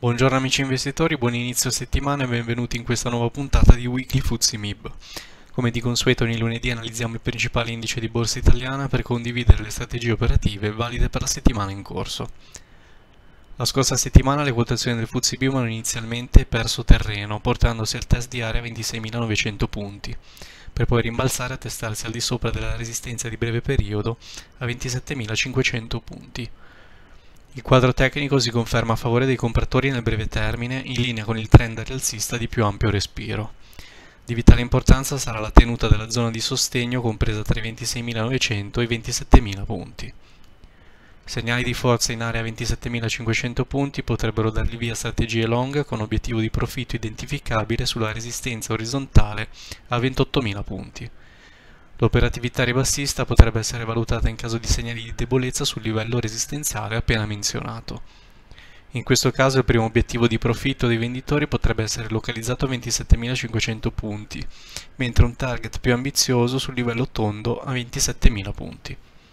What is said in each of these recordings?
Buongiorno amici investitori, buon inizio settimana e benvenuti in questa nuova puntata di Weekly FTSE MIB. Come di consueto ogni lunedì analizziamo il principale indice di borsa italiana per condividere le strategie operative valide per la settimana in corso. La scorsa settimana le quotazioni del FTSE MIB hanno inizialmente perso terreno, portandosi al test di area 26.900 punti, per poi rimbalzare a testarsi al di sopra della resistenza di breve periodo a 27.500 punti. Il quadro tecnico si conferma a favore dei compratori nel breve termine, in linea con il trend rialzista di più ampio respiro. Di vitale importanza sarà la tenuta della zona di sostegno compresa tra i 26.900 e i 27.000 punti. Segnali di forza in area 27.500 punti potrebbero dargli via strategie long con obiettivo di profitto identificabile sulla resistenza orizzontale a 28.000 punti. L'operatività ribassista potrebbe essere valutata in caso di segnali di debolezza sul livello resistenziale appena menzionato. In questo caso il primo obiettivo di profitto dei venditori potrebbe essere localizzato a 27.500 punti, mentre un target più ambizioso sul livello tondo a 27.000 punti.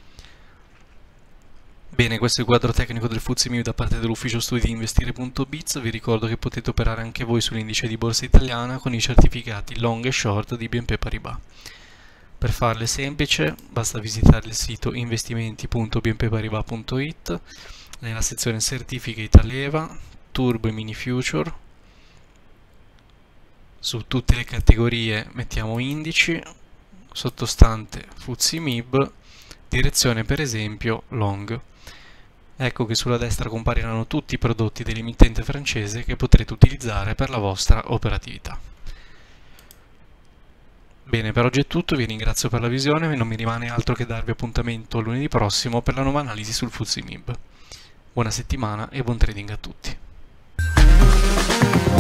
Bene, questo è il quadro tecnico del FTSE MIB da parte dell'ufficio studi di investire.biz. Vi ricordo che potete operare anche voi sull'indice di borsa italiana con i certificati long e short di BNP Paribas. Per farlo è semplice, basta visitare il sito investimenti.bnpparibas.it, nella sezione Certificate a leva, Turbo e Mini Future. Su tutte le categorie mettiamo indici, sottostante FTSE MIB, direzione per esempio long. Ecco che sulla destra compariranno tutti i prodotti dell'emittente francese che potrete utilizzare per la vostra operatività. Bene, per oggi è tutto, vi ringrazio per la visione e non mi rimane altro che darvi appuntamento lunedì prossimo per la nuova analisi sul FTSE MIB. Buona settimana e buon trading a tutti.